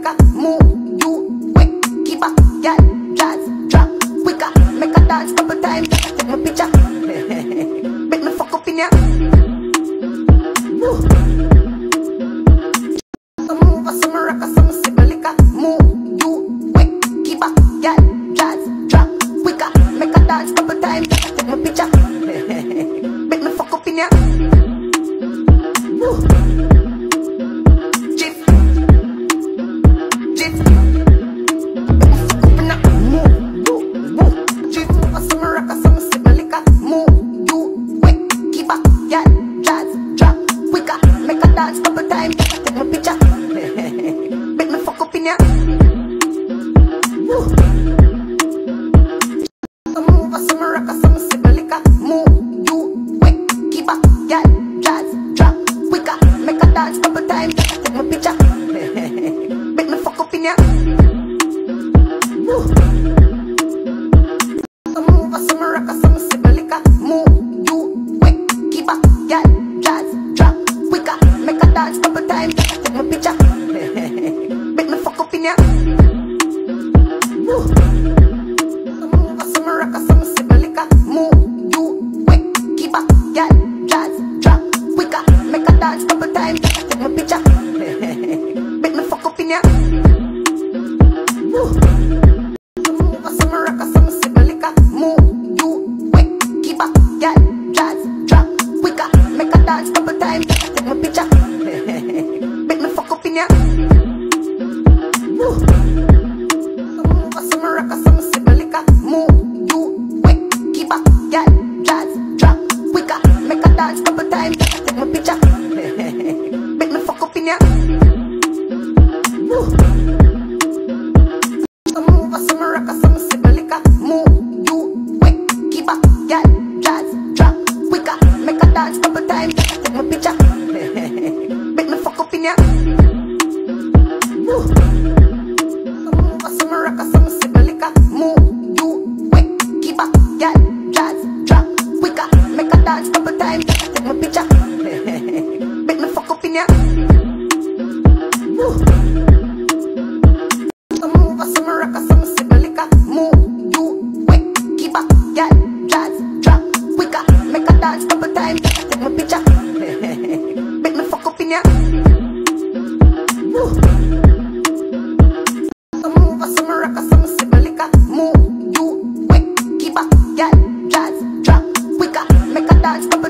liquor, move, you, quick, keep up, yeah, jazz, drop, quicker, make a dance couple times, take my picture, make me fuck up in ya. Woo. So move, so me rock, so me sip my liquor, move, you, quick, keep up, yeah, jazz, drop, quicker, make a dance couple times, take my picture, make me fuck up in ya. Woo. Dance couple times, take my picture, make me fuck up in ya. Woo. So move, so me rock, so me sip my liquor, move, you, quick, keep up, yeah, jazz, drop, quicker, make a dance couple times, take my picture, make me fuck up in ya. Woo. So move, so me rock, so me sip my liquor, move, you, quick, keep up, yeah, jazz, drop, quicker, make a dance couple times, take my picture, make me fuck up in ya. Woo. So move, so me rock, so me sip my liquor, move, you, quick, keep up, yeah, jazz, drop, quicker, make a dance couple times, take my picture, make me fuck up in ya. Woo. So move, so me rock, so me sip my liquor, move, you, quick, keep up, yeah, jazz, drop, quicker, make a dance couple times, take my picture, make me fuck up in ya. Woo. So move, so me rock, so me sip my liquor, move, you, quick, keep up, yeah, jazz, drop, quicker, make a dance couple times, take my picture, make me fuck up in ya. Woo. So move, so me rock, so me sip my liquor, move, you, quick, keep up, yeah, jazz, drop, quicker, make a dance couple times, take my picture, make me fuck up in ya. Woo. So move, so me rock, so me sip my liquor, move, you, quick, keep up, yeah, jazz, drop, quicker, make a dance couple times, take my picture, make me fuck up in ya. Woo. So move, so me rock, so me sip my liquor, move, you, quick, keep up, yeah, jazz, drop, quicker, make a dance couple times, take my picture, make me fuck up in ya. Woo. So move, so me rock, so me sip my liquor, move, you, quick, keep up, yeah, jazz, drop, quicker, make a dance couple